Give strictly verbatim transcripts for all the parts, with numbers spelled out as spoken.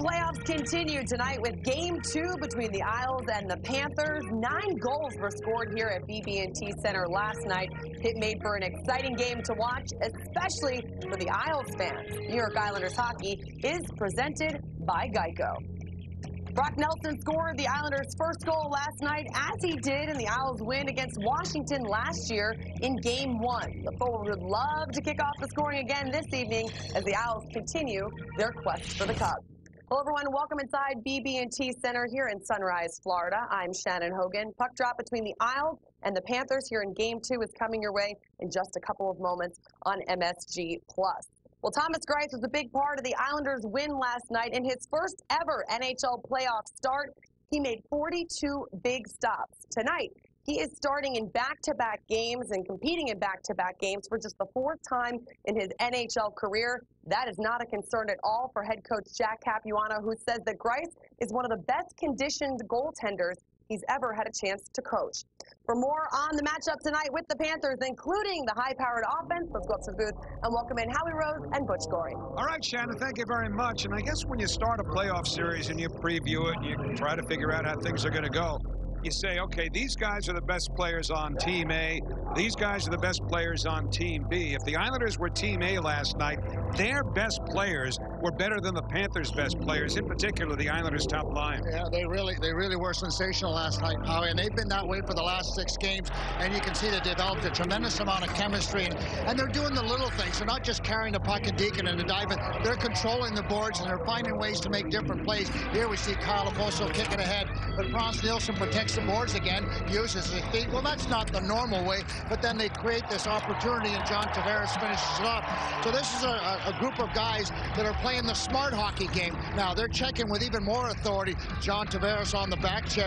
playoffs continue tonight with game two between the Isles and the Panthers. Nine goals were scored here at B B and T Center last night. It made for an exciting game to watch, especially for the Isles fans. New York Islanders hockey is presented by Geico. Brock Nelson scored the Islanders' first goal last night, as he did in the Isles' win against Washington last year in Game one. The forward would love to kick off the scoring again this evening as the Isles continue their quest for the Cup. Hello, everyone. Welcome inside B B and T Center here in Sunrise, Florida. I'm Shannon Hogan. Puck drop between the Isles and the Panthers here in Game two is coming your way in just a couple of moments on M S G Plus. Well, Thomas Greiss was a big part of the Islanders' win last night. In his first ever N H L playoff start, he made forty-two big stops. Tonight, he is starting in back-to-back games and competing in back-to-back games for just the fourth time in his N H L career. That is not a concern at all for head coach Jack Capuano, who says that Greiss is one of the best-conditioned goaltenders he's ever had a chance to coach. For more on the matchup tonight with the Panthers, including the high-powered offense, let's go up to the booth and welcome in Howie Rose and Butch Goring. All right, Shannon, thank you very much. And I guess when you start a playoff series and you preview it and you try to figure out how things are going to go, you say, okay, these guys are the best players on Team A. These guys are the best players on Team B. If the Islanders were Team A last night, their best players were better than the Panthers' best players, in particular the Islanders' top line. Yeah, they really they really were sensational last night, Howie, and they've been that way for the last six games, and you can see they developed a tremendous amount of chemistry, and, and they're doing the little things. They're not just carrying the puck and deacon and diving. They're controlling the boards, and they're finding ways to make different plays. Here we see Kyle Oposo kicking ahead, but Frans Nielsen protects the boards again, uses his feet. Well, that's not the normal way, but then they create this opportunity, and John Tavares finishes it up. So this is a, a group of guys that are playing the smart hockey game. Now, they're checking with even more authority. John Tavares on the back check.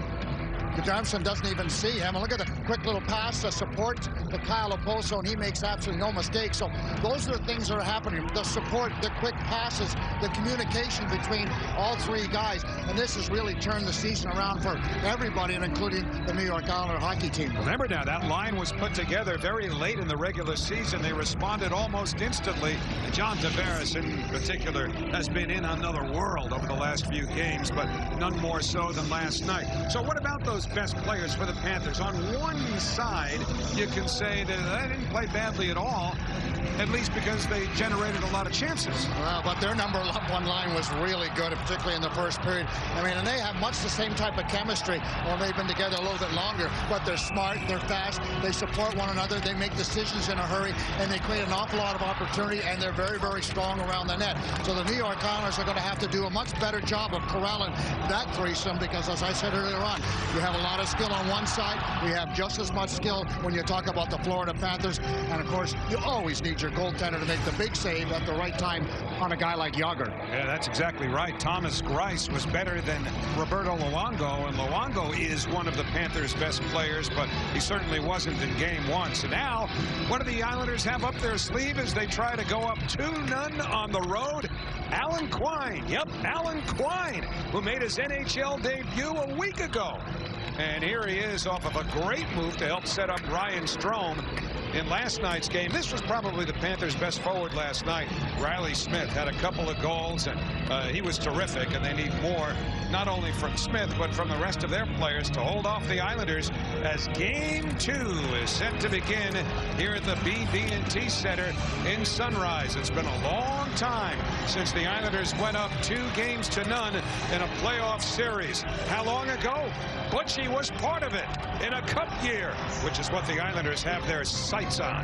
Johnson doesn't even see him. And look at the quick little pass to support the Kyle Oposo, and he makes absolutely no mistake. So those are the things that are happening. The support, the quick passes, the communication between all three guys. And this has really turned the season around for everybody, and including the New York Islander hockey team. Remember now, that line was put together very late in the regular season. They responded almost instantly. And John Tavares, in particular, has been in another world over the last few games, but none more so than last night. So what about those best players for the Panthers? On one side, you can say that they didn't play badly at all, at least because they generated a lot of chances. Well, but their number one line was really good, particularly in the first period. I mean, and they have much the same type of chemistry. Well, they've been together a little bit longer, but they're smart, they're fast, they support one another, they make decisions in a hurry, and they create an awful lot of opportunity, and they're very, very strong around the net. So the New York Islanders are going to have to do a much better job of corralling that threesome, because as I said earlier on, you have a lot of skill on one side. We have just as much skill when you talk about the Florida Panthers. And, of course, you always need your goaltender to make the big save at the right time on a guy like Yager. Yeah, that's exactly right. Thomas Greiss was better than Roberto Luongo, and Luongo is one of the Panthers' best players, but he certainly wasn't in game one. So now, what do the Islanders have up their sleeve as they try to go up two none on the road? Alan Quine, yep, Alan Quine, who made his N H L debut a week ago. And here he is off of a great move to help set up Ryan Strome in last night's game. This was probably the Panthers' best forward last night. Riley Smith had a couple of goals, and uh, he was terrific, and they need more, not only from Smith, but from the rest of their players to hold off the Islanders as game two is set to begin here at the B B and T Center in Sunrise. It's been a long time since the Islanders went up two games to none in a playoff series. How long ago? Butchie was part of it in a cup year, which is what the Islanders have their sights on.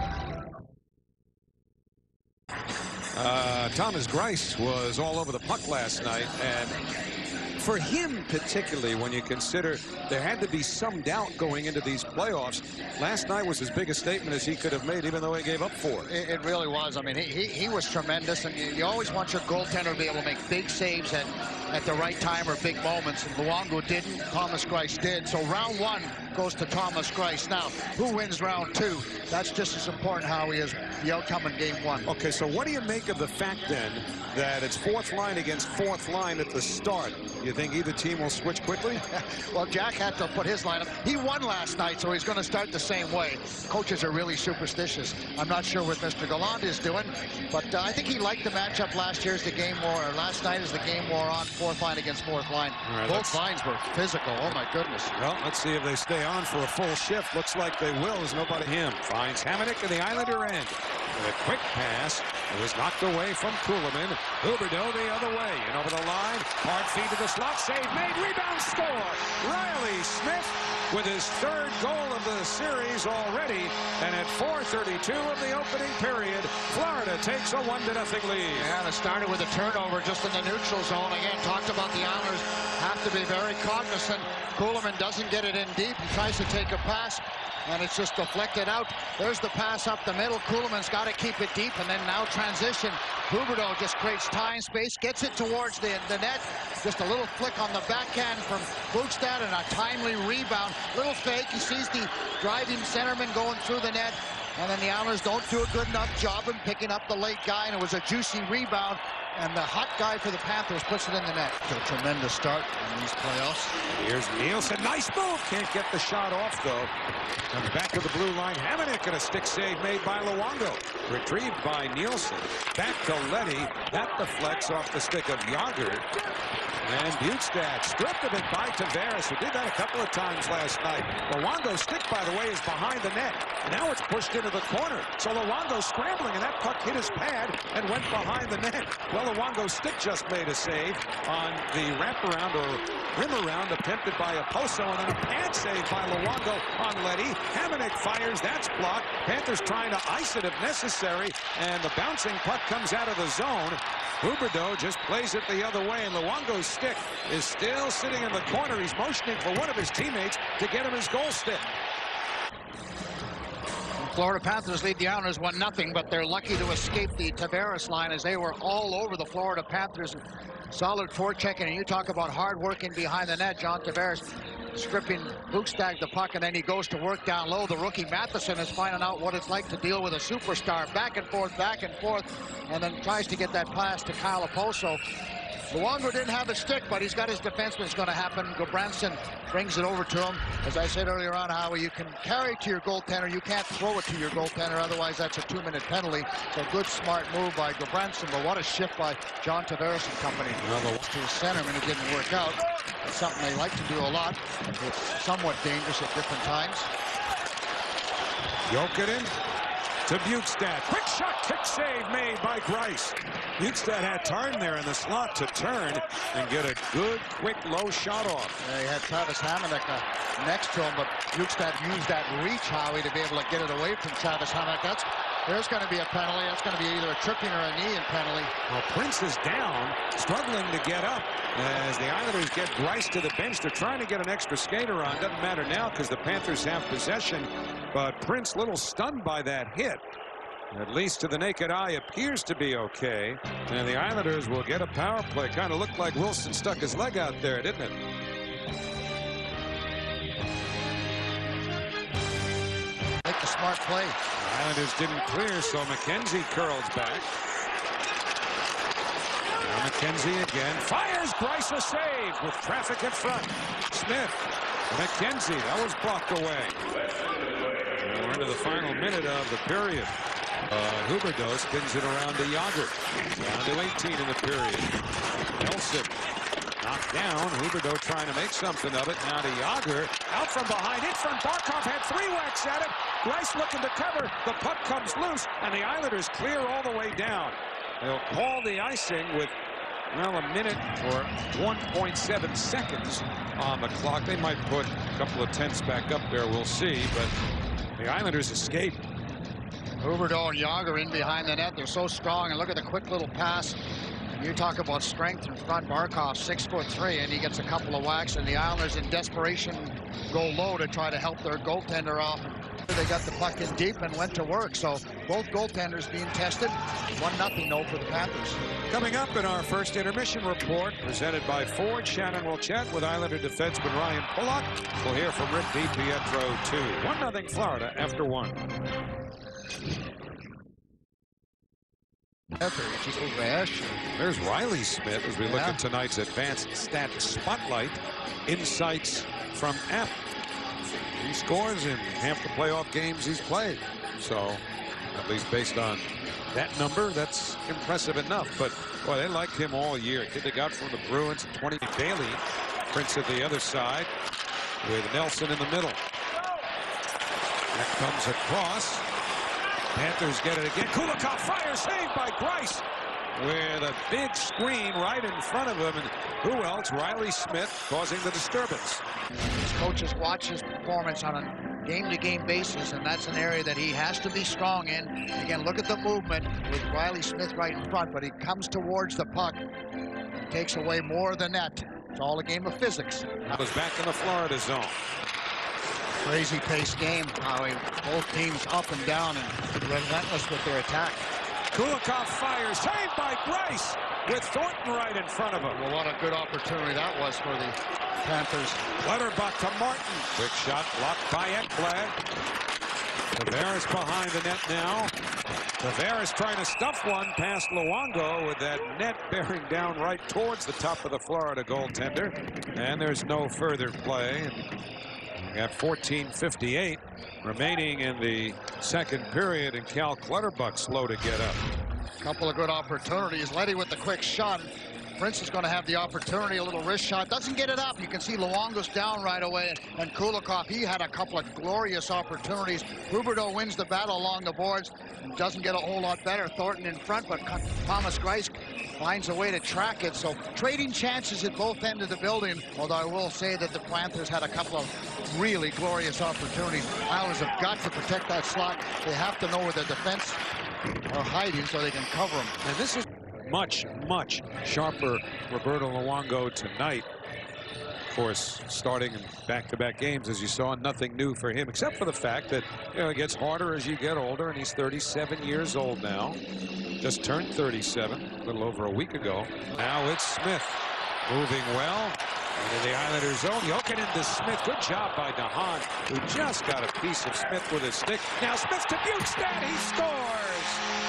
Uh, Thomas Greiss was all over the puck last night, and for him particularly, when you consider there had to be some doubt going into these playoffs, last night was as big a statement as he could have made, even though he gave up four. It, it really was. I mean, he, he, he was tremendous, and you, you always want your goaltender to be able to make big saves at, at the right time or big moments, and Luongo didn't, Thomas Greiss did. So round one goes to Thomas Greiss. Now, who wins round two? That's just as important how he is the outcome in game one. Okay, so what do you make of the fact then that it's fourth line against fourth line at the start? You you think either team will switch quickly? Well, Jack had to put his lineup. He won last night, so he's going to start the same way. Coaches are really superstitious. I'm not sure what Mister Gallant is doing, but uh, I think he liked the matchup last year as the game wore, or last night as the game wore on, fourth line against fourth line. Right, both lines were physical. Oh, my goodness. Well, let's see if they stay on for a full shift. Looks like they will as nobody him. Finds Hamonic in the Islander end. And a quick pass. It was knocked away from Kuhlman. Huberdeau the other way. And over the line. Hard feed to the slot. Save made. Rebound score. Riley Smith with his third goal of the series already. And at four thirty-two of the opening period, Florida takes a one to nothing lead. Yeah, it started with a turnover just in the neutral zone. Again, talked about the Islanders have to be very cognizant. Kuhlman doesn't get it in deep. He tries to take a pass, and it's just deflected out. There's the pass up the middle. Kuhlman's got to keep it deep, and then now transition. Huberdeau just creates time, space, gets it towards the, the net. Just a little flick on the backhand from Bukestad, and a timely rebound. Little fake. He sees the driving centerman going through the net, and then the Islanders don't do a good enough job in picking up the late guy, and it was a juicy rebound. And the hot guy for the Panthers puts it in the net. So a tremendous start in these playoffs. Here's Nielsen. Nice move. Can't get the shot off, though. Comes back to the blue line. Hamonic and a stick save made by Luongo. Retrieved by Nielsen. Back to Letty. That deflects off the stick of Yager. And Bukestad stripped of it by Tavares, who did that a couple of times last night. Luongo's stick, by the way, is behind the net. And now it's pushed into the corner. So Luongo's scrambling, and that puck hit his pad and went behind the net. Well, Luongo's stick just made a save on the wraparound or rim around attempted by Oposo, and then a pad save by Luongo on Letty. Hamonic fires. That's blocked. Panthers trying to ice it if necessary, and the bouncing puck comes out of the zone. Huberdeau just plays it the other way, and Luongo's stick is still sitting in the corner. He's motioning for one of his teammates to get him his goal stick. Florida Panthers lead the Islanders one nothing, but they're lucky to escape the Tavares line as they were all over the Florida Panthers. Solid forechecking, and you talk about hard working behind the net. John Tavares stripping Bukestad the puck, and then he goes to work down low. The rookie Matheson is finding out what it's like to deal with a superstar. Back and forth, back and forth, and then tries to get that pass to Kyle Oposo. Luongo didn't have a stick, but he's got his defenseman. It's going to happen. Gobranson brings it over to him. As I said earlier on, Howie, you can carry it to your goaltender. You can't throw it to your goaltender. Otherwise, that's a two-minute penalty. So good, smart move by Gobranson. But what a shift by John Tavares and company. Well, the to centerman, it didn't work out. It's something they like to do a lot. It's somewhat dangerous at different times. Jokinen to Bukestad. Quick shot, kick save made by Grice. Bukestad had time there in the slot to turn and get a good, quick, low shot off. Yeah, he had Travis Hamonic uh, next to him, but Bukestad used that reach, Howie, to be able to get it away from Travis Hamonic. That's There's going to be a penalty. That's going to be either a tripping or a knee-in penalty. Well, Prince is down, struggling to get up as the Islanders get Grice to the bench. They're trying to get an extra skater on. Doesn't matter now because the Panthers have possession, but Prince, little stunned by that hit. At least to the naked eye, appears to be okay. And the Islanders will get a power play. Kind of looked like Wilson stuck his leg out there, didn't it? Make the smart play. The Islanders didn't clear, so McKenzie curls back. Now McKenzie again. Fires Grice a save with traffic in front. Smith. McKenzie. That was blocked away. And we're into the final minute of the period. Uh, Huberdeau spins it around to Yager. Down to eighteen in the period. Nelson knocked down. Huberdeau trying to make something of it. Now to Yager. Out from behind. In front. Barkov had three whacks at it. Grice looking to cover. The puck comes loose, and the Islanders clear all the way down. They'll call the icing with, well, a minute or one point seven seconds on the clock. They might put a couple of tenths back up there. We'll see, but the Islanders escape. Huberdeau and Yager in behind the net. They're so strong, and look at the quick little pass. You talk about strength in front. Barkov, six foot three, and he gets a couple of whacks, and the Islanders in desperation go low to try to help their goaltender off. They got the puck in deep and went to work, so both goaltenders being tested. One nothing no for the Panthers. Coming up in our first intermission report, presented by Ford, Shannon will chat with Islander defenseman Ryan Pulock. We'll hear from Rick DiPietro too. one nothing Florida after one. There's Riley Smith as we look Yeah. at tonight's advanced stat spotlight. Insights from App. He scores in half the playoff games he's played. So, at least based on that number, that's impressive enough. But, boy, they liked him all year. Kid they got from the Bruins. twenty Bailey prints at the other side with Nelson in the middle. That comes across. Panthers get it again. Kulikov fires, saved by Grice with a big screen right in front of him. And who else? Riley Smith causing the disturbance. His coaches watch his performance on a game-to-game basis, and that's an area that he has to be strong in. Again, look at the movement with Riley Smith right in front, but he comes towards the puck and takes away more than that. It's all a game of physics. Was back in the Florida zone. Crazy paced game, Howie. Both teams up and down and relentless with their attack. Kulikov fires, saved by Grice with Thornton right in front of him. Well, what a good opportunity that was for the Panthers. Clutterbuck to Martin. Quick shot blocked by Ekblad. Tavares behind the net now. Tavares trying to stuff one past Luongo with that net bearing down right towards the top of the Florida goaltender. And there's no further play. We got fourteen fifty-eight remaining in the second period, and Cal Clutterbuck slow to get up. Couple of good opportunities. Letty with the quick shot. Prince is going to have the opportunity, a little wrist shot. Doesn't get it up. You can see Luongo's down right away. And Kulikov, he had a couple of glorious opportunities. Roberto wins the battle along the boards and doesn't get a whole lot better. Thornton in front, but Thomas Grice finds a way to track it. So trading chances at both ends of the building. Although I will say that the Panthers had a couple of really glorious opportunities. Islanders have got to protect that slot. They have to know where the defense are hiding so they can cover them. And this is much, much sharper Roberto Luongo tonight. Of course, starting in back-to-back games, as you saw, nothing new for him, except for the fact that, you know, it gets harder as you get older, and he's thirty-seven years old now. Just turned thirty-seven a little over a week ago. Now it's Smith moving well into the Islanders zone. Jokinen to Smith. Good job by DeHaan, who just got a piece of Smith with his stick. Now Smith to Bukestad. He scores.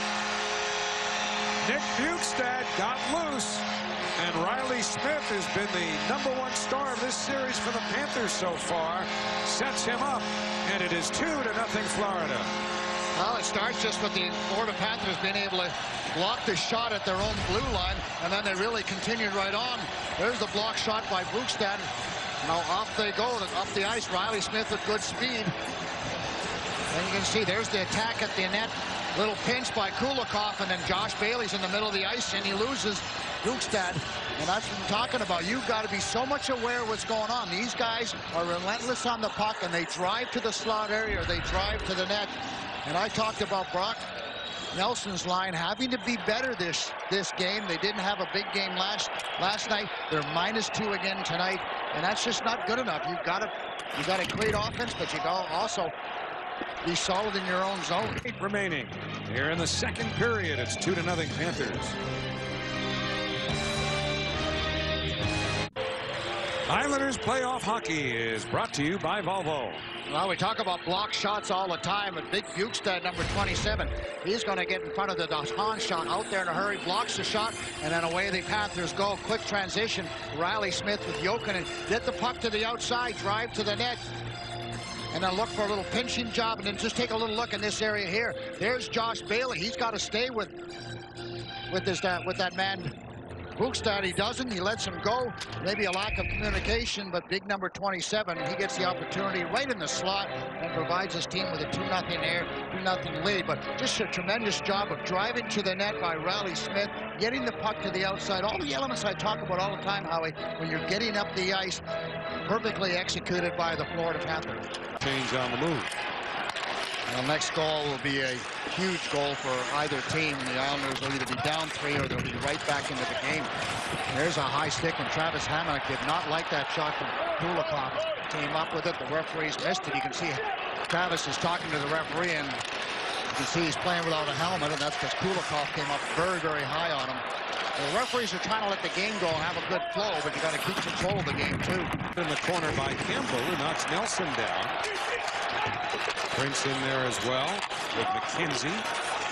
Nick Bukestad got loose, and Riley Smith has been the number one star of this series for the Panthers so far. Sets him up, and it is two to nothing Florida. Well, it starts just with the Florida Panthers being able to block the shot at their own blue line, and then they really continued right on. There's the block shot by Bukestad. Now off they go, up the ice. Riley Smith with good speed. And you can see there's the attack at the net. Little pinch by Kulikov, and then Josh Bailey's in the middle of the ice, and he loses Bukestad. And that's what I'm talking about. You've got to be so much aware of what's going on. These guys are relentless on the puck, and they drive to the slot area, or they drive to the net. And I talked about Brock Nelson's line having to be better this this game. They didn't have a big game last last night. They're minus two again tonight, and that's just not good enough. You've got to you got to create offense, but you got to also be solid in your own zone. Eight remaining here in the second period. It's two to nothing Panthers. Islanders playoff hockey is brought to you by Volvo. Well, we talk about block shots all the time, but big Bukestad, number twenty-seven, he's going to get in front of the DeHaan shot, out there in a hurry, blocks the shot, and then away the Panthers go. Quick transition. Riley Smith with Jokinen, get the puck to the outside, drive to the net, and then look for a little pinching job, and then just take a little look in this area here. There's Josh Bailey. He's got to stay with with this that with that man Bukestad. He doesn't. He lets him go. Maybe a lack of communication, but big number twenty-seven, he gets the opportunity right in the slot and provides his team with a two nothing air, two nothing lead. But just a tremendous job of driving to the net by Riley Smith, getting the puck to the outside. All the elements I talk about all the time, Howie, when you're getting up the ice, perfectly executed by the Florida Panthers. Change on the move. The next goal will be a huge goal for either team. The Islanders will either be down three or they'll be right back into the game. There's a high stick, and Travis Hamonic did not like that shot from Kulikov. Came up with it. The referees missed it. You can see Travis is talking to the referee, and you can see he's playing without a helmet, and that's because Kulikov came up very, very high on him. The referees are trying to let the game go and have a good flow, but you got to keep control of the game, too. In the corner by Campbell, who knocks Nelson down. Prince in there as well with McKenzie.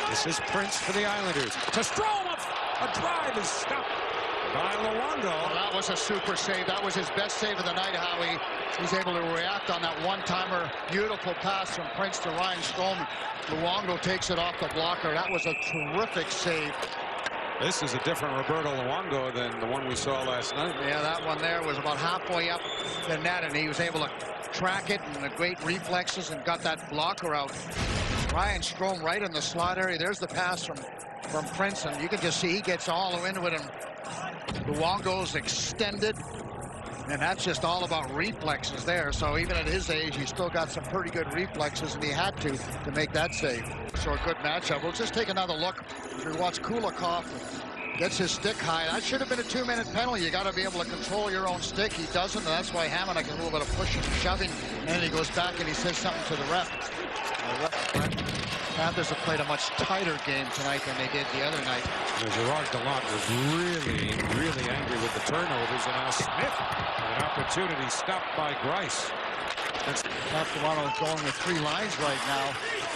This is Prince for the Islanders. To Strome, a drive is stopped by Luongo. Well, that was a super save. That was his best save of the night, Howie. He's able to react on that one-timer. Beautiful pass from Prince to Ryan Strome. Luongo takes it off the blocker. That was a terrific save. This is a different Roberto Luongo than the one we saw last night. Yeah, that one there was about halfway up the net, and he was able to track it and the great reflexes and got that blocker out. Ryan Strome right in the slot area. There's the pass from, from Prince, and you can just see he gets all into it, and Luongo's extended, and that's just all about reflexes there. So even at his age, he's still got some pretty good reflexes, and he had to to make that save. So a good matchup. We'll just take another look. If you watch Kulikov gets his stick high, that should have been a two-minute penalty. You got to be able to control your own stick. He doesn't, and that's why Hamonic a little bit of pushing and shoving, and then he goes back and he says something to the ref. The ref Panthers have played a much tighter game tonight than they did the other night. Gerard Gallant was really, really angry with the turnovers, and now Smith, an opportunity stopped by Grice. That's Toronto going with three lines right now.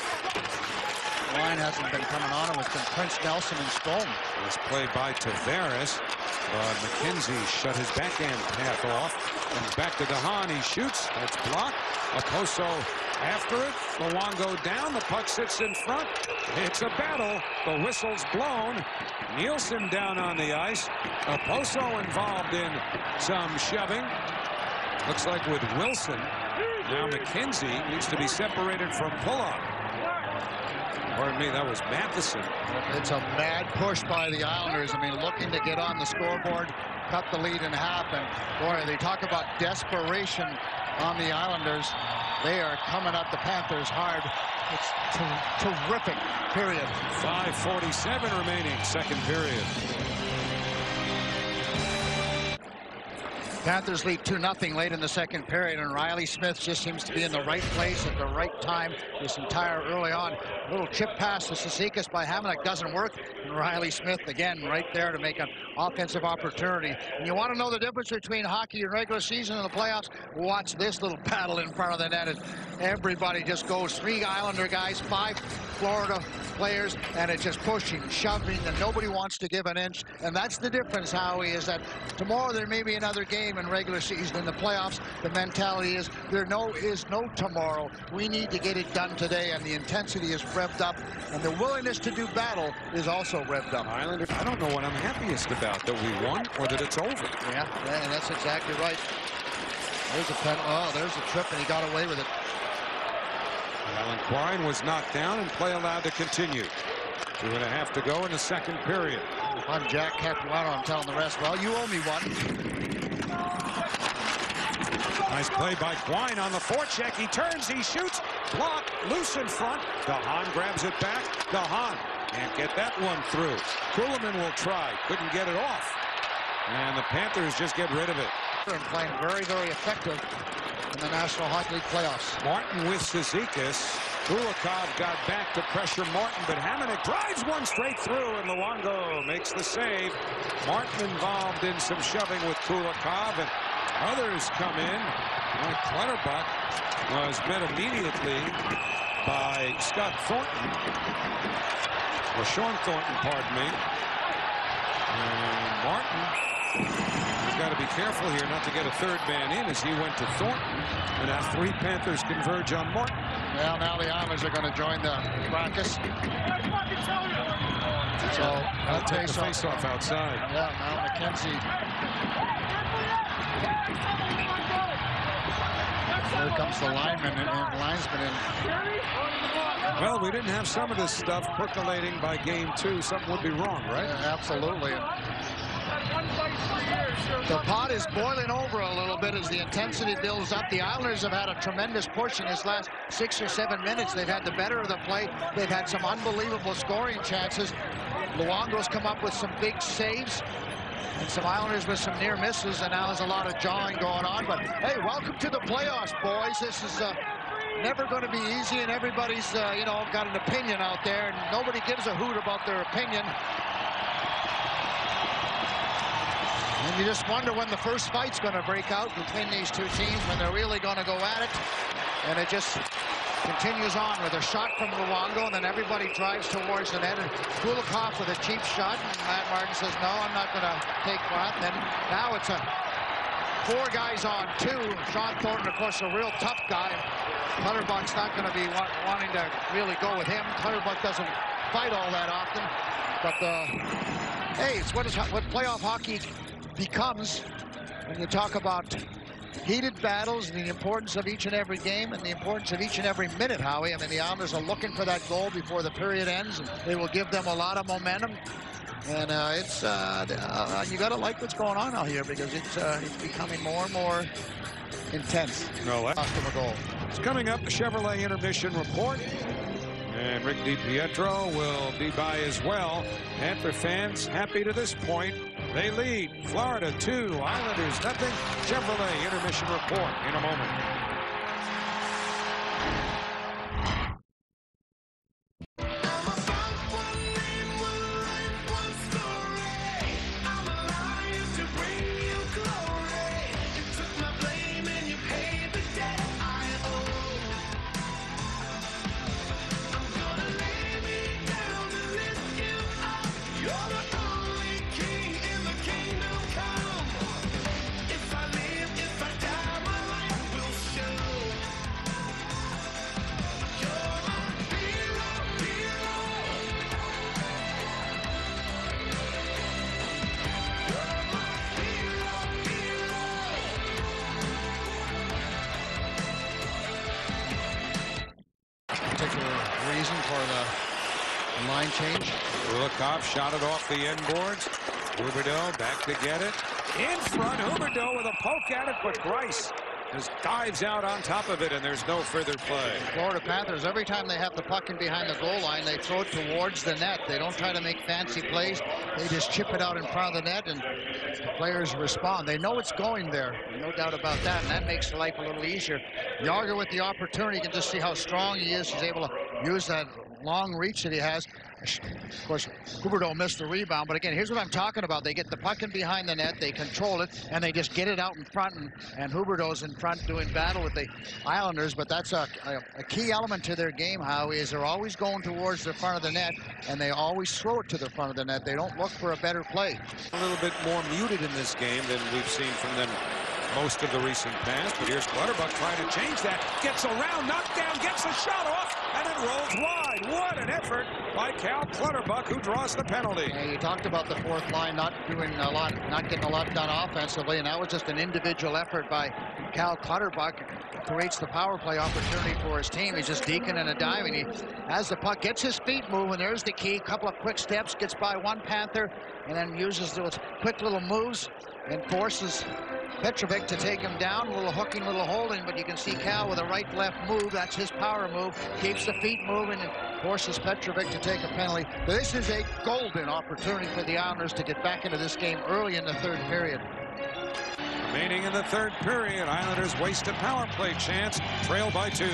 Line hasn't been coming on. It was from Prince, Nelson, and Strome. This play by Tavares. Uh, McKenzie shut his backhand path off. Comes back to DeHaan. He shoots. That's blocked. Oposo after it. Luongo down. The puck sits in front. It's a battle. The whistle's blown. Nielsen down on the ice. Oposo involved in some shoving. Looks like with Wilson. Now McKenzie needs to be separated from Pulock. Pardon me, that was Matheson. It's a mad push by the Islanders. I mean, looking to get on the scoreboard, cut the lead in half. And boy, they talk about desperation on the Islanders. They are coming at the Panthers hard. It's ter terrific period. five forty-seven remaining, second period. Panthers lead two nothing late in the second period, and Riley Smith just seems to be in the right place at the right time this entire early on. A little chip pass to Cizikas by Hamonic doesn't work, and Riley Smith again right there to make an offensive opportunity. And you want to know the difference between hockey and regular season and the playoffs? Watch this little battle in front of the net. Everybody just goes, three Islander guys, five Florida players, and it's just pushing, shoving, and nobody wants to give an inch. And that's the difference, Howie, is that tomorrow there may be another game in regular season. In the playoffs, the mentality is there no is no tomorrow. We need to get it done today, and the intensity is revved up, and the willingness to do battle is also revved up. Islanders, I don't know what I'm happiest about, that we won or that it's over. Yeah, and that's exactly right. There's a pen. Oh, there's a trip, and he got away with it. Alan Quine was knocked down, and play allowed to continue. Two and a half to go in the second period. I'm Jack Capuano. I'm telling the rest, well, you owe me one. Nice play by Quine on the forecheck. He turns, he shoots, block, loose in front. DeHaan grabs it back. DeHaan can't get that one through. Kuhlman will try, couldn't get it off. And the Panthers just get rid of it. And playing very, very effective in the National Hockey League playoffs. Martin with Cizikas. Kulikov got back to pressure Martin, but Hamonic drives one straight through, and Luongo makes the save. Martin involved in some shoving with Kulikov, and others come in. Mike Clutterbuck was met immediately by Scott Thornton. Or Sean Thornton, pardon me. And Martin has got to be careful here not to get a third man in as he went to Thornton. And now three Panthers converge on Martin. Well, now the Islanders are going to join the fracas. So I'll take the face-off outside. Yeah, now McKenzie. Here comes the lineman and, and linesman in. Well, we didn't have some of this stuff percolating by game two. Something would be wrong, right? Yeah, absolutely. The pot is boiling over a little bit as the intensity builds up. The Islanders have had a tremendous push in this last six or seven minutes. They've had the better of the play. They've had some unbelievable scoring chances. Luongo's come up with some big saves. And some Islanders with some near misses, and now there's a lot of jawing going on. But hey, welcome to the playoffs, boys. This is uh, never going to be easy, and everybody's uh, you know, got an opinion out there, and nobody gives a hoot about their opinion. And you just wonder when the first fight's going to break out between these two teams, when they're really going to go at it. And it just continues on with a shot from Luongo, and then everybody drives towards the net, and Kulikov with a cheap shot, and Matt Martin says, no, I'm not going to take that. And then now it's a four guys on two. Sean Thornton, of course, a real tough guy. Clutterbuck's not going to be wa wanting to really go with him. Clutterbuck doesn't fight all that often, but uh, hey, it's what, is, what playoff hockey becomes when you talk about heated battles and the importance of each and every game and the importance of each and every minute, Howie. I mean, the Islanders are looking for that goal before the period ends, and they will give them a lot of momentum. And uh, it's uh, uh, you got to like what's going on out here, because it's uh, it's becoming more and more intense. No, that cost them a goal. It's coming up, the Chevrolet intermission report. And Rick DiPietro will be by as well. Panther fans happy to this point. They lead. Florida two, Islanders nothing. Chevrolet intermission report in a moment. Particular reason for the line change. Kulikov shot it off the end boards. Huberdeau back to get it. In front, Huberdeau with a poke at it, but Grice just dives out on top of it, and there's no further play. Florida Panthers, every time they have the puck in behind the goal line, they throw it towards the net. They don't try to make fancy plays. They just chip it out in front of the net, and the players respond. They know it's going there, no doubt about that, and that makes life a little easier. Yager with the opportunity, you can just see how strong he is. He's able to use that long reach that he has. Of course, Huberdeau missed the rebound, but again, here's what I'm talking about. They get the puck in behind the net, they control it, and they just get it out in front, and, and Huberdeau's in front doing battle with the Islanders. But that's a, a, a key element to their game, Howie, is they're always going towards the front of the net, and they always throw it to the front of the net. They don't look for a better play. A little bit more muted in this game than we've seen from them most of the recent past, but here's Clutterbuck trying to change that. Gets around, knocked down, gets a shot off, and it rolls wide. What an effort by Cal Clutterbuck, who draws the penalty. And you talked about the fourth line not doing a lot, not getting a lot done offensively, and that was just an individual effort by Cal Clutterbuck. Creates the power play opportunity for his team. He's just deking and a diving. He has the puck, gets his feet moving. There's the key. Couple of quick steps, gets by one Panther, and then uses those quick little moves and forces Petrovic to take him down. A little hooking, little holding, but you can see Cal with a right-left move. That's his power move. Keeps the feet moving and forces Petrovic to take a penalty. This is a golden opportunity for the Islanders to get back into this game early in the third period. Remaining in the third period, Islanders waste a power play chance, trail by two.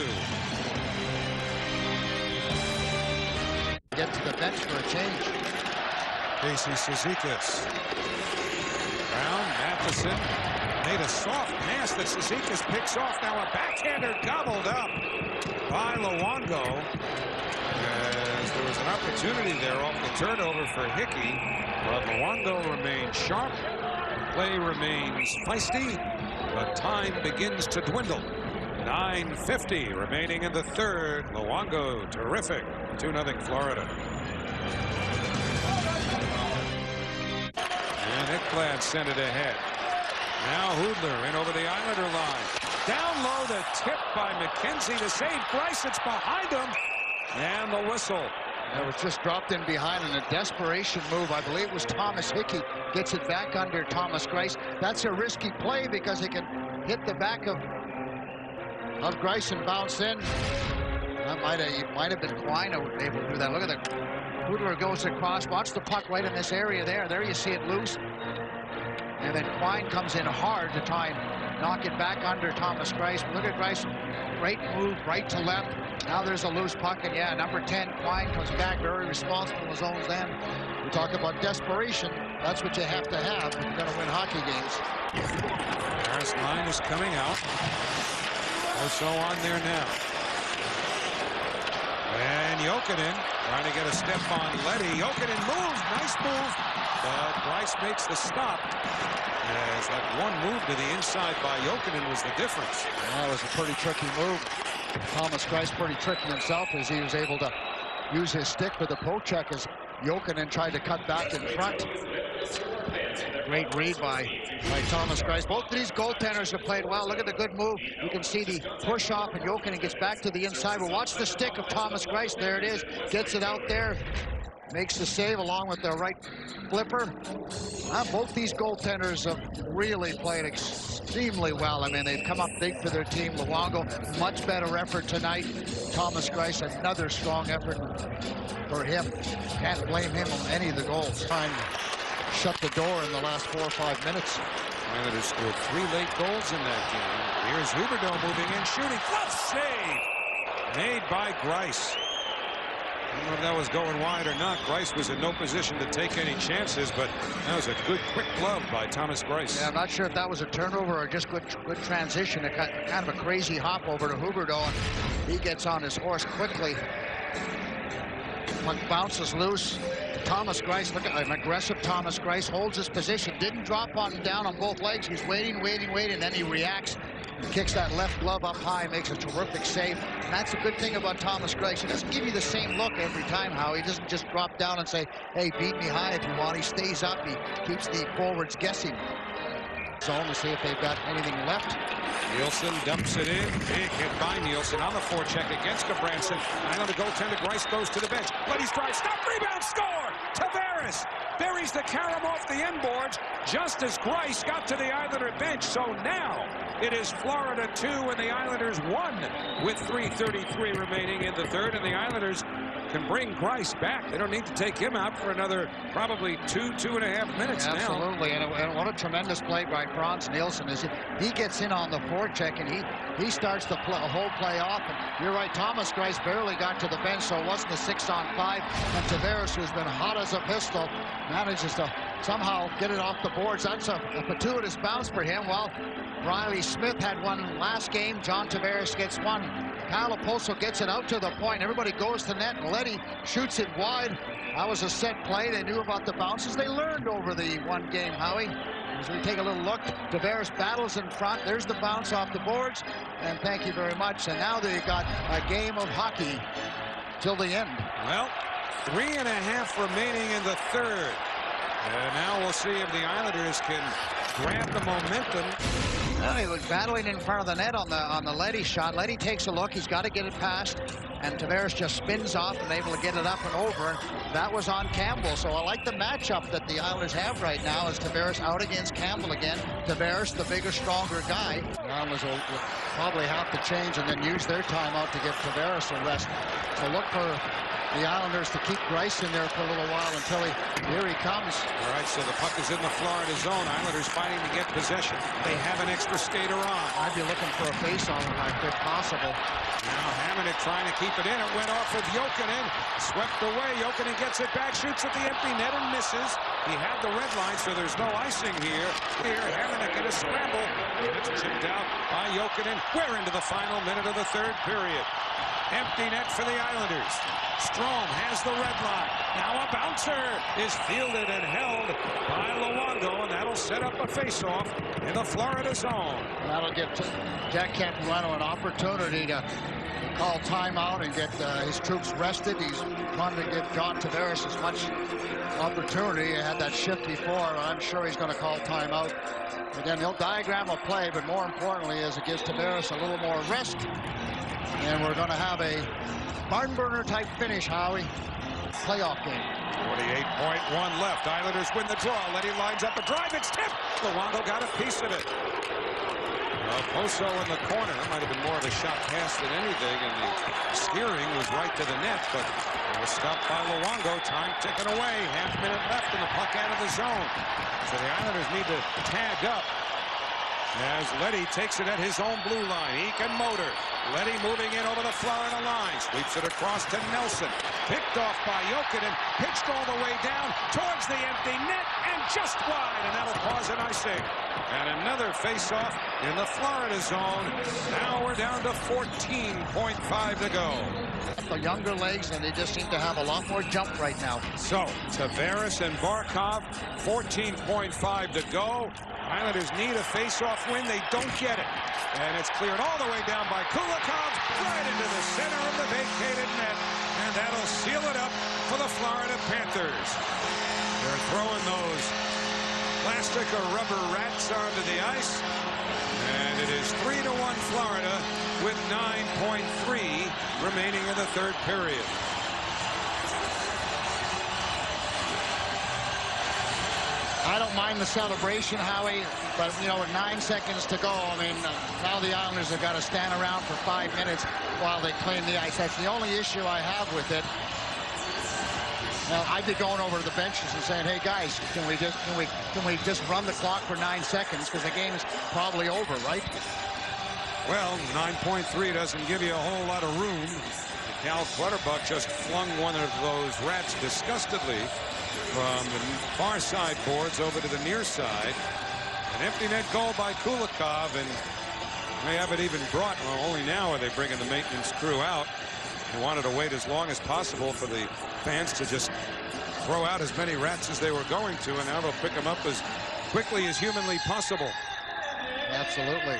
Get to the bench for a change. Casey Cizikas. Brown, Matheson made a soft pass that Cizikas picks off. Now a backhander gobbled up by Luongo. As there was an opportunity there off the turnover for Hickey, but Luongo remains sharp. Play remains feisty, but time begins to dwindle. nine fifty remaining in the third. Luongo, terrific. two nothing Florida. And Ekblad sent it ahead. Now Hudler in over the Islander line. Down low, the tip by McKenzie to save Grice. It's behind him. And the whistle. It was just dropped in behind in a desperation move. I believe it was Thomas Hickey gets it back under Thomas Grice. That's a risky play because he can hit the back of of Grice and bounce in. That might have might have been Quine able to do that. Look at the Hudler goes across. Watch the puck right in this area there. There you see it loose. And then Quine comes in hard to try and knock it back under Thomas Grice. Look at Grice. Great move right to left. Now there's a loose puck, and yeah, number ten, Quine, comes back very responsible in his own end. We talk about desperation. That's what you have to have if you're going to win hockey games. Harris line is coming out. Also on there now. And Jokinen trying to get a step on Leddy. Jokinen moves, nice move, but Greiss makes the stop. As that one move to the inside by Jokinen was the difference. That was a pretty tricky move. Thomas Greiss pretty tricky himself as he was able to use his stick for the poke check as Jokinen tried to cut back in front. Great read by, by Thomas Greiss. Both of these goaltenders have played well. Look at the good move. You can see the push off, and Jokinen gets back to the inside. But watch the stick of Thomas Greiss. There it is. Gets it out there. Makes the save along with the right flipper. Uh, both these goaltenders have really played extremely well. I mean, they've come up big for their team. Luongo, much better effort tonight. Thomas Greiss, another strong effort for him. Can't blame him on any of the goals. Trying to shut the door in the last four or five minutes. Islanders scored three late goals in that game. Here's Huberdeau moving in, shooting. Glove save made by Greiss. I don't know if that was going wide or not. Greiss was in no position to take any chances, but that was a good, quick glove by Thomas Greiss. Yeah, I'm not sure if that was a turnover or just good, good transition. A kind of a crazy hop over to Huberdeau, and he gets on his horse quickly. Puck bounces loose. Thomas Greiss, look at an aggressive Thomas Greiss, holds his position, didn't drop on down on both legs. He's waiting, waiting, waiting, and then he reacts. Kicks that left glove up high, makes a terrific save. And that's a good thing about Thomas Greiss. He doesn't give you the same look every time, How he doesn't just drop down and say, hey, beat me high if you want. He stays up. He keeps the forwards guessing. Zone to see if they've got anything left. Nielsen dumps it in. Big hit by Nielsen on the forecheck against Gabranson. Islander goaltender Greiss goes to the bench. Letty's drive, stop, rebound, score! Tavares buries the carom off the inboards just as Greiss got to the Islander bench. So now it is Florida two and the Islanders one with three thirty-three remaining in the third, and the Islanders can bring Greiss back. They don't need to take him out for another probably two, two and a half minutes yeah, now. Absolutely, and, and what a tremendous play by Franz Nielsen. Is he, he gets in on the forecheck, and he he starts the play, whole play off. And you're right, Thomas Greiss barely got to the bench, so it wasn't a six on five. And Tavares, who's been hot as a pistol, manages to somehow get it off the boards. That's a, a fortuitous bounce for him. Well, Riley Smith had one last game. John Tavares gets one. Calaposo gets it out to the point. Everybody goes to net. Leddy shoots it wide. That was a set play. They knew about the bounces. They learned over the one game, Howie. As we take a little look, Tavares battles in front. There's the bounce off the boards. And thank you very much. And now they've got a game of hockey till the end. Well, three and a half remaining in the third. And now we'll see if the Islanders can grab the momentum. Well, he was battling in front of the net on the on the Leddy shot. Leddy takes a look. He's got to get it past. And Tavares just spins off and able to get it up and over. That was on Campbell. So I like the matchup that the Islanders have right now as Tavares out against Campbell again. Tavares, the bigger, stronger guy. The Islanders will probably have to change and then use their timeout to give Tavares a rest. So look for the Islanders to keep Greiss in there for a little while until he, here he comes. All right, so the puck is in the Florida zone. Islanders fighting to get possession. They have an extra skater on. I'd be looking for a face-off if possible. Now Hamannik trying to keep it in. It went off with Jokinen. Swept away. Jokinen gets it back, shoots at the empty net and misses. He had the red line, so there's no icing here. Here, Hamannik in a scramble. And it's chipped out by Jokinen. We're into the final minute of the third period. Empty net for the Islanders. Strome has the red line. Now a bouncer is fielded and held by Luongo, and that'll set up a face-off in the Florida zone. That'll give Jack Capuano an opportunity to call timeout and get uh, his troops rested. He's wanted to give John Tavares as much opportunity. He had that shift before. I'm sure he's going to call timeout. Again, he'll diagram a play, but more importantly is it gives Tavares a little more rest. And we're going to have a barn burner type finish, Howie. Playoff game. forty-eight point one left. Islanders win the draw. Leddy lines up a drive. It's tipped. Luongo got a piece of it. Uh, Poso in the corner. That might have been more of a shot pass than anything, and the steering was right to the net, but it was stopped by Luongo. Time ticking away. Half minute left and the puck out of the zone. So the Islanders need to tag up. as Leddy takes it at his own blue line. He can motor. Leddy moving in over the Florida line. Sweeps it across to Nelson. Picked off by Jokinen. Pitched all the way down towards the empty net and just wide. And that'll cause an icing. And another face-off in the Florida zone. Now we're down to fourteen point five to go. The younger legs, and they just seem to have a lot more jump right now. So, Tavares and Barkov, fourteen point five to go. Islanders need a face-off win. They don't get it. And it's cleared all the way down by Kulikov, right into the center of the vacated net. And that'll seal it up for the Florida Panthers. They're throwing those plastic or rubber rats onto the ice. And it is three to one Florida with nine point three remaining in the third period. I don't mind the celebration, Howie, but, you know, with nine seconds to go, I mean, uh, now the Islanders have got to stand around for five minutes while they clean the ice. That's the only issue I have with it. Now, I'd be going over to the benches and saying, hey, guys, can we just can we can we just run the clock for nine seconds because the game is probably over, right? Well, nine point three doesn't give you a whole lot of room. Cal Clutterbuck just flung one of those rats disgustedly from the far side boards over to the near side. An empty net goal by Kulikov, and they haven't even brought, well, only now are they bringing the maintenance crew out. They wanted to wait as long as possible for the fans to just throw out as many rats as they were going to, and now they'll pick them up as quickly as humanly possible. Absolutely.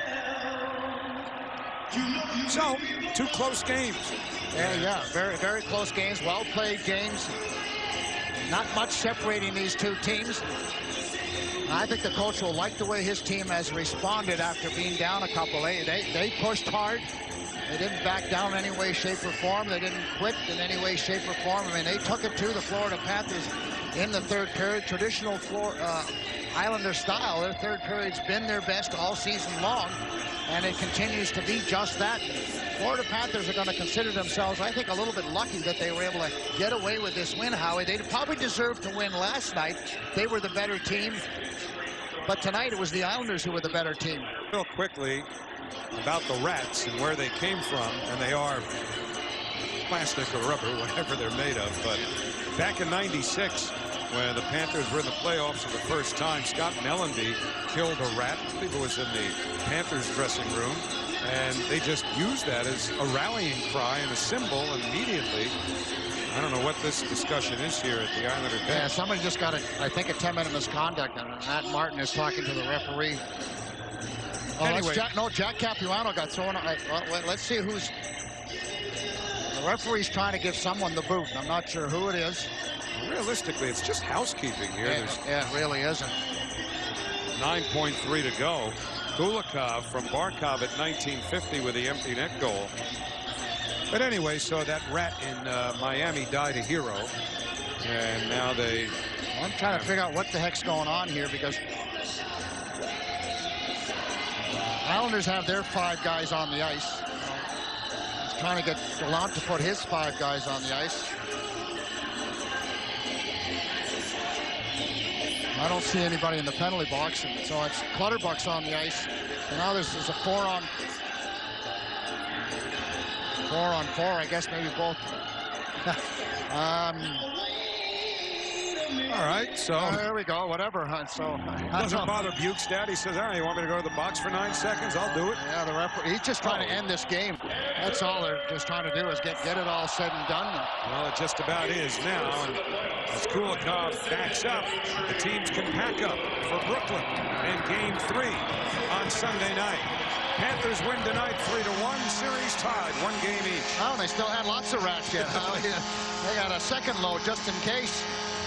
So, two close games. Yeah, yeah, very, very close games, well-played games. Not much separating these two teams. I think the coach will like the way his team has responded after being down a couple. They, they, they pushed hard. They didn't back down in any way, shape, or form. They didn't quit in any way, shape, or form. I mean, they took it to the Florida Panthers in the third period. Traditional floor, uh, Islander style. Their third period's been their best all season long, and it continues to be just that. Florida Panthers are going to consider themselves, I think, a little bit lucky that they were able to get away with this win, Howie. They probably deserved to win last night. They were the better team. But tonight it was the Islanders who were the better team. Real quickly about the rats and where they came from, and they are plastic or rubber, whatever they're made of. But back in ninety-six, when the Panthers were in the playoffs for the first time, Scott Mellenby killed a rat. I believe it was in the Panthers dressing room. And they just used that as a rallying cry and a symbol immediately. I don't know what this discussion is here at the Islander bench. Yeah, somebody just got, a, I think, a ten-minute misconduct, and Matt Martin is talking to the referee. Oh, anyway. Jack, no, Jack Capuano got thrown. I, well, let's see who's... The referee's trying to give someone the boot. I'm not sure who it is. Realistically, it's just housekeeping here. Yeah, yeah, it really isn't. nine point three to go. Kulikov from Barkov at nineteen fifty with the empty net goal. But anyway, so that rat in uh, Miami died a hero. And now they... Well, I'm trying to figure out what the heck's going on here, because Islanders have their five guys on the ice. He's trying to get Gallant to put his five guys on the ice. I don't see anybody in the penalty box, and so it's Clutterbuck's on the ice. And now there's, there's a four on four on four. I guess maybe both. um, all right, so oh, there we go. Whatever. So doesn't bother Bukestad. He says, "All right, you want me to go to the box for nine seconds? I'll do it." Yeah, the referee. He's just trying oh. to end this game. That's all they're just trying to do is get get it all said and done. Well, it just about is now. And as Kulikov backs up, the teams can pack up for Brooklyn in Game Three on Sunday night. Panthers win tonight three to one. Series tied, one game each. Oh, they still had lots of rats yet. They got a second load just in case.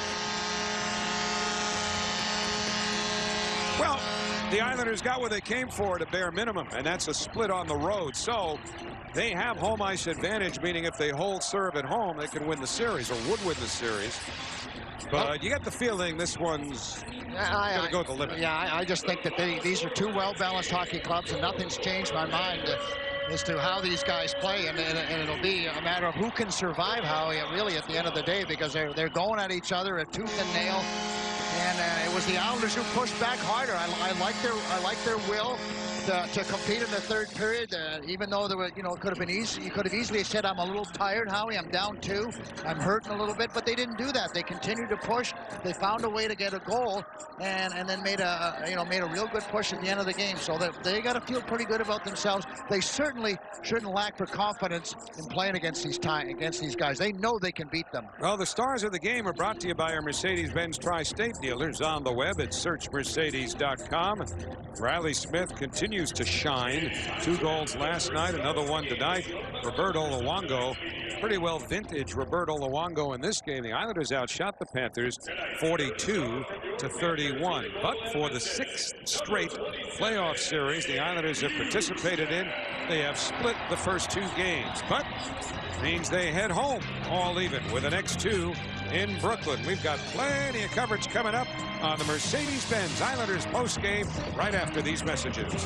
Well, the Islanders got what they came for at a bare minimum, and that's a split on the road. So they have home ice advantage, meaning if they hold serve at home, they can win the series or would win the series. But well, you get the feeling this one's yeah, going to go to the limit. Yeah, I, I just think that they, these are two well-balanced hockey clubs, and nothing's changed my mind uh, as to how these guys play, and, and, and it'll be a matter of who can survive, Howie, really, at the end of the day, because they're, they're going at each other at tooth and nail. And uh, it was the Islanders who pushed back harder. I, I like their I like their will to, to compete in the third period. Uh, even though there were, you know, it could have been easy. You could have easily said, "I'm a little tired, Howie. I'm down two. I'm hurting a little bit." But they didn't do that. They continued to push. They found a way to get a goal, and and then made a you know made a real good push at the end of the game. So they they got to feel pretty good about themselves. They certainly shouldn't lack for confidence in playing against these time against these guys. They know they can beat them. Well, the stars of the game are brought to you by our Mercedes-Benz Tri-State dealers on the web at search mercedes dot com. Riley Smith continues to shine. Two goals last night, another one tonight. Roberto Luongo, pretty well vintage Roberto Luongo in this game. The Islanders outshot the Panthers forty-two to thirty-one. But for the sixth straight playoff series the Islanders have participated in, they have split the first two games. But means they head home all even with the next two in Brooklyn. We've got plenty of coverage coming up on the Mercedes-Benz Islanders postgame right after these messages.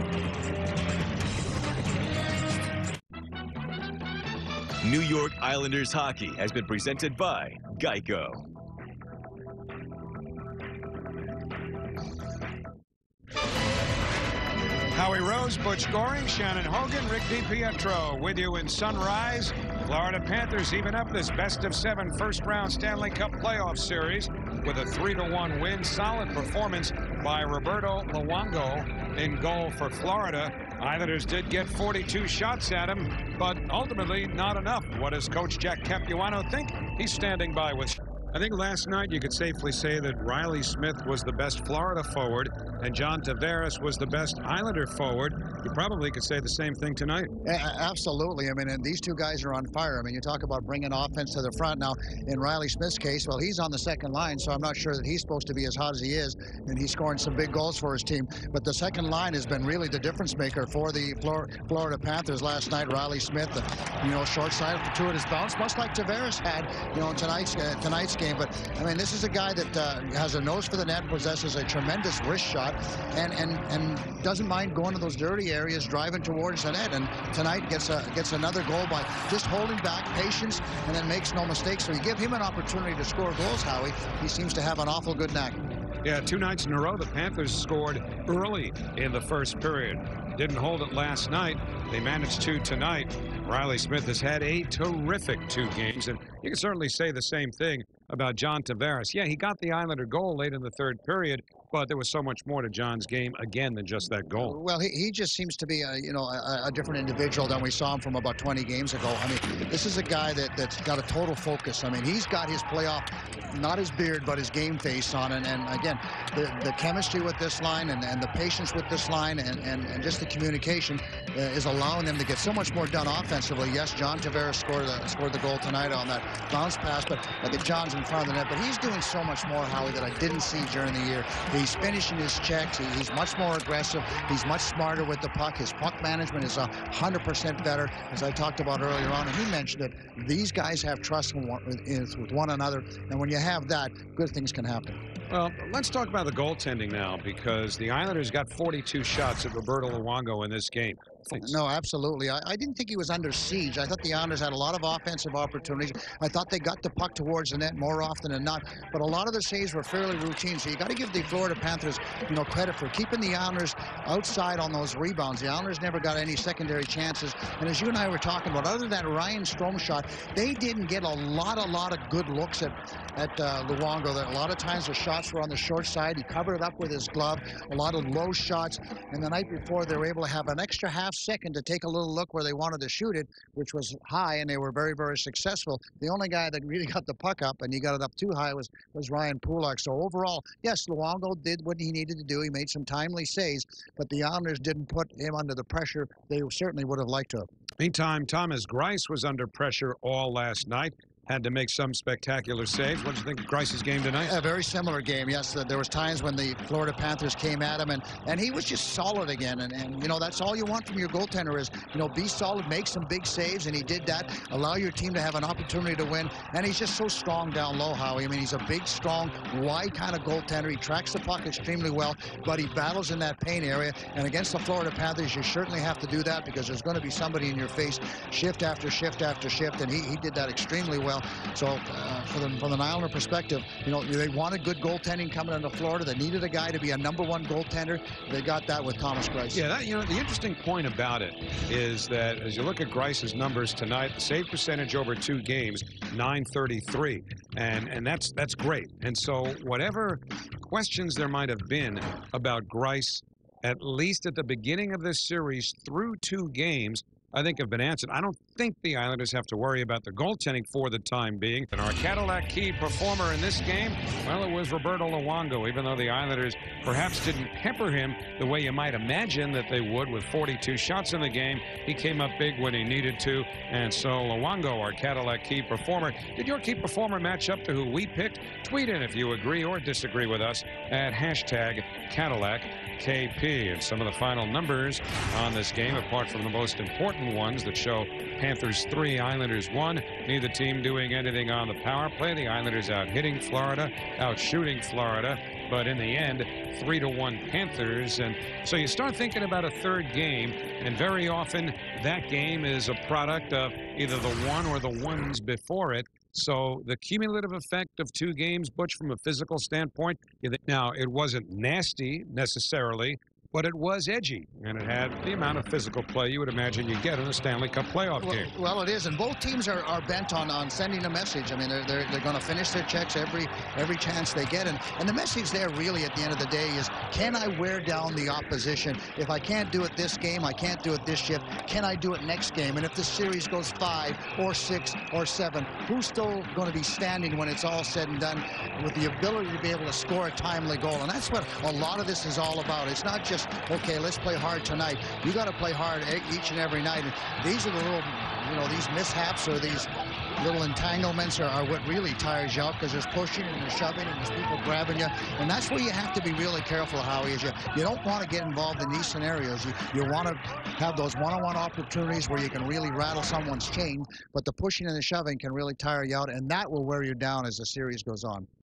New York Islanders hockey has been presented by Geico. Howie Rose, Butch Goring, Shannon Hogan, Rick DiPietro with you in Sunrise. Florida Panthers even up this best of seven first round Stanley Cup playoff series with a three to one win. Solid performance by Roberto Luongo in goal for Florida. Islanders did get forty-two shots at him, but ultimately not enough. What does Coach Jack Capuano think? He's standing by with. I think last night you could safely say that Riley Smith was the best Florida forward and John Tavares was the best Islander forward. You probably could say the same thing tonight. Yeah, absolutely. I mean, and these two guys are on fire. I mean, you talk about bringing offense to the front. Now, in Riley Smith's case, well, he's on the second line, so I'm not sure that he's supposed to be as hot as he is, and he's scoring some big goals for his team. But the second line has been really the difference maker for the Florida Panthers last night. Riley Smith, you know, short side fortuitous bounce, much like Tavares had, you know, in tonight's, uh, tonight's game. But, I mean, this is a guy that uh, has a nose for the net, possesses a tremendous wrist shot, and, and, and doesn't mind going to those dirty areas, driving towards the net. And tonight gets a, gets another goal by just holding back, patience, and then makes no mistakes. So you give him an opportunity to score goals, Howie. He seems to have an awful good knack. Yeah, two nights in a row, the Panthers scored early in the first period. Didn't hold it last night. They managed to tonight. Riley Smith has had a terrific two games, and you can certainly say the same thing about John Tavares. Yeah, he got the Islander goal late in the third period, but there was so much more to John's game, again, than just that goal. Well, he, he just seems to be, a, you know, a, a different individual than we saw him from about twenty games ago. I mean, this is a guy that, that's got a total focus. I mean, he's got his playoff, not his beard, but his game face on. And, and again, the, the chemistry with this line and, and the patience with this line and, and, and just the communication uh, is allowing them to get so much more done offensively. Yes, John Tavares scored the, scored the goal tonight on that bounce pass, but I think John's in front of the net. But he's doing so much more, Howie, that I didn't see during the year. He's finishing his checks. He, he's much more aggressive. He's much smarter with the puck. His puck management is one hundred percent better, as I talked about earlier on. And he mentioned that these guys have trust with one, with one another. And when you have that, good things can happen. Well, let's talk about the goaltending now, because the Islanders got forty-two shots at Roberto Luongo in this game. Thanks. No, absolutely. I, I didn't think he was under siege. I thought the Islanders had a lot of offensive opportunities. I thought they got the puck towards the net more often than not. But a lot of the saves were fairly routine. So you got to give the Florida Panthers, you know, credit for keeping the Islanders outside on those rebounds. The Islanders never got any secondary chances. And as you and I were talking about, other than that Ryan Strome shot, they didn't get a lot, a lot of good looks at at uh, Luongo. That a lot of times the shots were on the short side. He covered it up with his glove. A lot of low shots. And the night before, they were able to have an extra half second to take a little look where they wanted to shoot it, which was high, and they were very, very successful. The only guy that really got the puck up, and he got it up too high, was was Ryan Pulock. So overall, yes, Luongo did what he needed to do. He made some timely saves, but the Islanders didn't put him under the pressure they certainly would have liked to have. Meantime, Thomas Greiss was under pressure all last night. Had to make some spectacular saves. What did you think of Greiss's game tonight? A very similar game, yes. Uh, there was times when the Florida Panthers came at him, and, and he was just solid again. And, and, you know, that's all you want from your goaltender is, you know, be solid, make some big saves, and he did that. Allow your team to have an opportunity to win. And he's just so strong down low, Howie. I mean, he's a big, strong, wide kind of goaltender. He tracks the puck extremely well, but he battles in that paint area. And against the Florida Panthers, you certainly have to do that because there's going to be somebody in your face shift after shift after shift, and he, he did that extremely well. well. So uh, for the, from an Islander perspective, you know, they wanted good goaltending coming into Florida. They needed a guy to be a number one goaltender. They got that with Thomas Greiss. Yeah, that, you know, the interesting point about it is that as you look at Greiss's numbers tonight, the save percentage over two games, nine thirty-three, and and that's that's great. And so whatever questions there might have been about Greiss, at least at the beginning of this series through two games, I think have been answered. I don't think the Islanders have to worry about the goaltending for the time being. And our Cadillac key performer in this game, well, it was Roberto Luongo, even though the Islanders perhaps didn't pepper him the way you might imagine that they would with forty-two shots in the game. He came up big when he needed to, and so Luongo, our Cadillac key performer. Did your key performer match up to who we picked? Tweet in if you agree or disagree with us at hashtag Cadillac K P. And some of the final numbers on this game, apart from the most important ones that show Panthers three, Islanders one. Neither team doing anything on the power play. The Islanders out hitting Florida, out shooting Florida, but in the end, three to one Panthers. And so you start thinking about a third game, and very often that game is a product of either the one or the ones before it. So the cumulative effect of two games, Butch, from a physical standpoint, now it wasn't nasty necessarily, but it was edgy, and it had the amount of physical play you would imagine you get in a Stanley Cup playoff well, game. Well, it is, and both teams are, are bent on, on sending a message. I mean, they're, they're, they're going to finish their checks every every chance they get, and, and the message there really at the end of the day is, can I wear down the opposition? If I can't do it this game, I can't do it this shift, can I do it next game? And if the series goes five or six or seven, who's still going to be standing when it's all said and done with the ability to be able to score a timely goal? And that's what a lot of this is all about. It's not just, okay, let's play hard tonight. You got to play hard each and every night. And these are the little, you know, these mishaps or these little entanglements are, are what really tires you out, because there's pushing and there's shoving and there's people grabbing you. And that's where you have to be really careful, Howie, is you, you don't want to get involved in these scenarios. You, you want to have those one-on-one opportunities where you can really rattle someone's chain, but the pushing and the shoving can really tire you out, and that will wear you down as the series goes on.